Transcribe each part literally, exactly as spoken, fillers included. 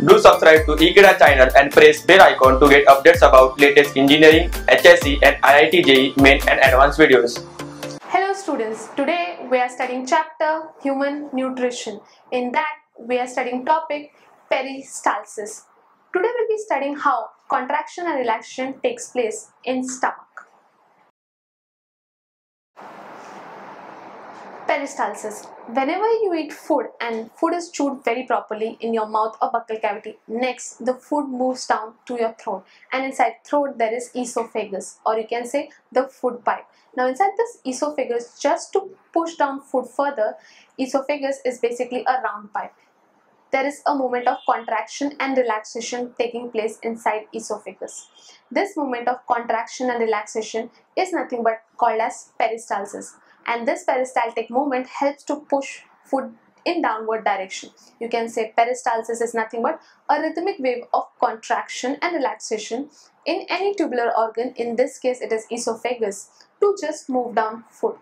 Do subscribe to Ekeeda channel and press bell icon to get updates about latest engineering, H S C and I I T J E E main and advanced videos. Hello students, today we are studying chapter Human Nutrition. In that we are studying topic Peristalsis. Today we will be studying how contraction and relaxation takes place in stomach. Peristalsis. Whenever you eat food and food is chewed very properly in your mouth or buccal cavity, next the food moves down to your throat, and inside throat there is esophagus, or you can say the food pipe. Now inside this esophagus, just to push down food further, esophagus is basically a round pipe. There is a moment of contraction and relaxation taking place inside esophagus. This moment of contraction and relaxation is nothing but called as peristalsis, and this peristaltic movement helps to push food in downward direction. You can say peristalsis is nothing but a rhythmic wave of contraction and relaxation in any tubular organ, in this case it is esophagus, to just move down food.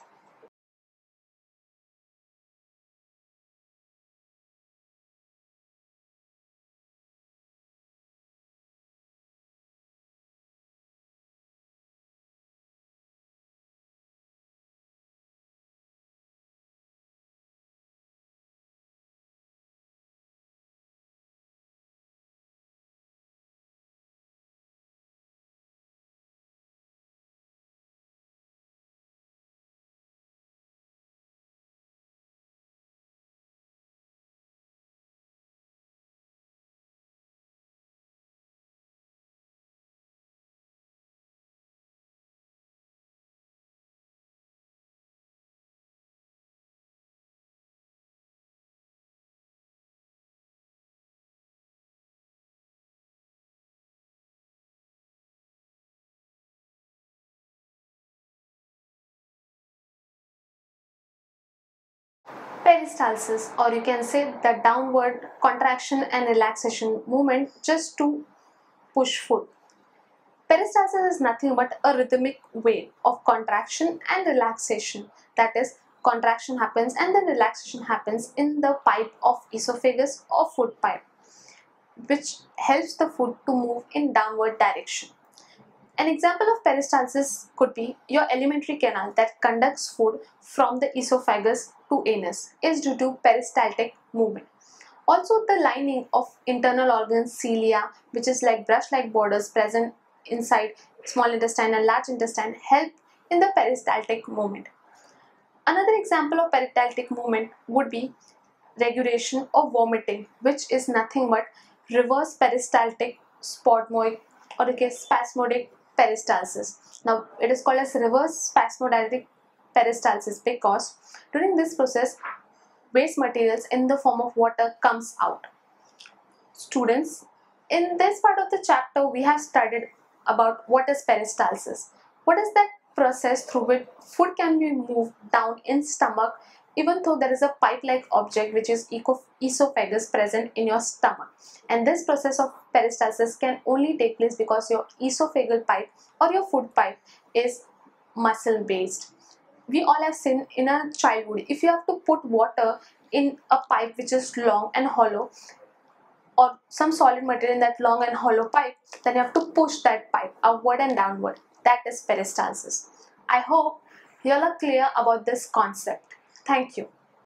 Peristalsis, or you can say the downward contraction and relaxation movement just to push food. Peristalsis is nothing but a rhythmic wave of contraction and relaxation. That is, contraction happens and then relaxation happens in the pipe of esophagus or food pipe, which helps the food to move in downward direction. An example of peristalsis could be your alimentary canal that conducts food from the esophagus to anus is due to peristaltic movement. Also, the lining of internal organs, cilia, which is like brush-like borders present inside small intestine and large intestine, help in the peristaltic movement. Another example of peristaltic movement would be regurgitation or vomiting, which is nothing but reverse peristaltic spasmodic or okay, spasmodic peristalsis. Now it is called as reverse spasmodic peristalsis because during this process waste materials in the form of water comes out. Students, in this part of the chapter we have studied about what is peristalsis. What is that process through which food can be moved down in stomach even though there is a pipe-like object which is esophagus present in your stomach, and this process of peristalsis can only take place because your esophageal pipe or your food pipe is muscle based. We all have seen in our childhood, if you have to put water in a pipe which is long and hollow or some solid material in that long and hollow pipe, then you have to push that pipe upward and downward. That is peristalsis. I hope you all are clear about this concept. Thank you.